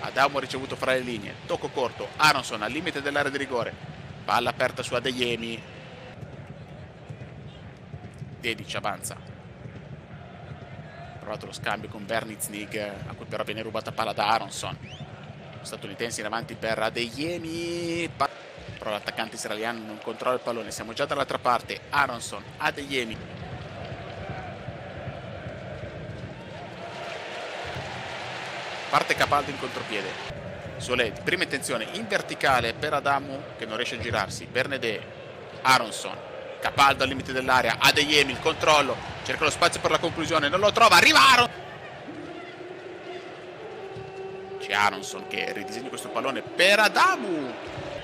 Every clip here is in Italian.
Adamu ha ricevuto fra le linee, tocco corto, Aronson al limite dell'area di rigore, palla aperta su Adeyemi, Dedic avanza, provato lo scambio con Berniznig, a cui però viene rubata palla da Aronson, statunitensi in avanti per Adeyemi, però l'attaccante israeliano non controlla il pallone, siamo già dall'altra parte, Aronson, Adeyemi, parte Capaldo in contropiede, Solé, prima intenzione in verticale per Adamu che non riesce a girarsi, Bernedè, Aronson, Capaldo al limite dell'area, Adeyemi il controllo, cerca lo spazio per la conclusione, non lo trova, arriva Aronson, c'è Aronson che ridisegna questo pallone per Adamu,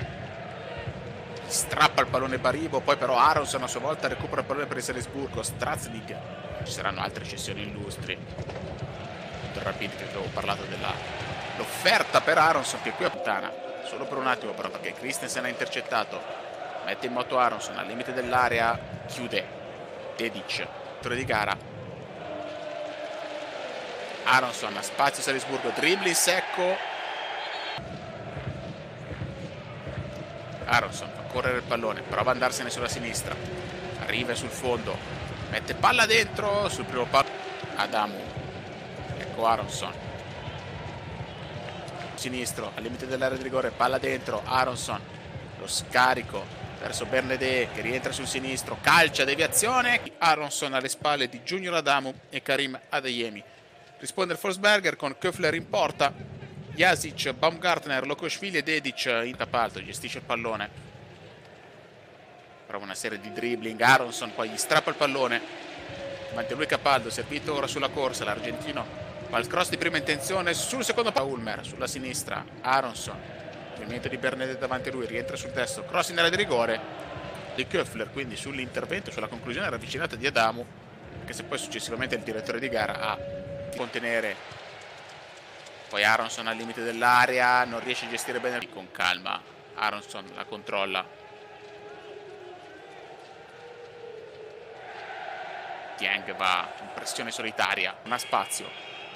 strappa il pallone Baribo, poi però Aronson a sua volta recupera il pallone per il Salisburgo, Straznik, ci saranno altre cessioni illustri del Rapid, che avevo parlato dell'offerta per Aronson che qui è puttana, solo per un attimo però perché Christensen ha intercettato, mette in moto Aronson al limite dell'area, chiude Dedic, titolo di gara, Aronson a spazio Salisburgo, dribbling secco, Aronson fa correre il pallone, prova ad andarsene sulla sinistra, arriva sul fondo, mette palla dentro sul primo palo, Adamu, ecco Aronson, sinistro al limite dell'area di rigore, palla dentro, Aronson, lo scarico verso Bernedè che rientra sul sinistro, calcia, deviazione, Aronson alle spalle di Junior Adamu e Karim Adeyemi, risponde il Forsberger con Köfler in porta, Jasic, Baumgartner, Lokoshvili e Dedic in Capaldo, gestisce il pallone, prova una serie di dribbling, Aronson poi gli strappa il pallone, davanti a lui Capaldo, servito ora sulla corsa, l'argentino fa il cross di prima intenzione sul secondo palo, Ulmer sulla sinistra, Aronson, movimento di Bernedè davanti a lui, rientra sul destro, cross in area di rigore di Köfler, quindi sull'intervento, sulla conclusione ravvicinata di Adamu, anche se poi successivamente il direttore di gara ha contenere. Poi Aronson al limite dell'area, non riesce a gestire bene con calma, Aronson la controlla, Dieng va in pressione solitaria, non ha spazio,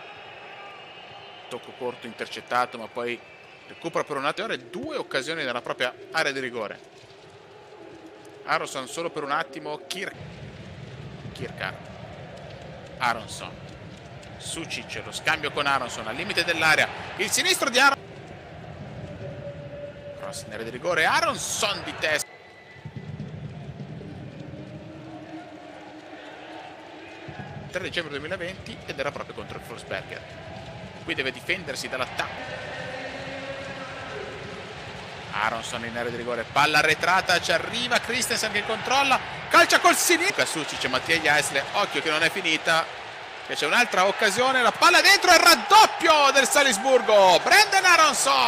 tocco corto intercettato ma poi recupera per un attimo, due occasioni nella propria area di rigore, Aronson solo per un attimo, Kirkar, Aronson, Sucic, lo scambio con Aronson al limite dell'area, il sinistro di Aronson, cross in area di rigore, Aronson di testa, 3 dicembre 2020 ed era proprio contro il Forsberger, qui deve difendersi dall'attacco, Aronson in area di rigore, palla arretrata, ci arriva Christensen che controlla, calcia col sinistro, Sucic, Mattia Jaisle, occhio che non è finita, che c'è un'altra occasione, la palla dentro, il raddoppio del Salisburgo, Brenden Aronson!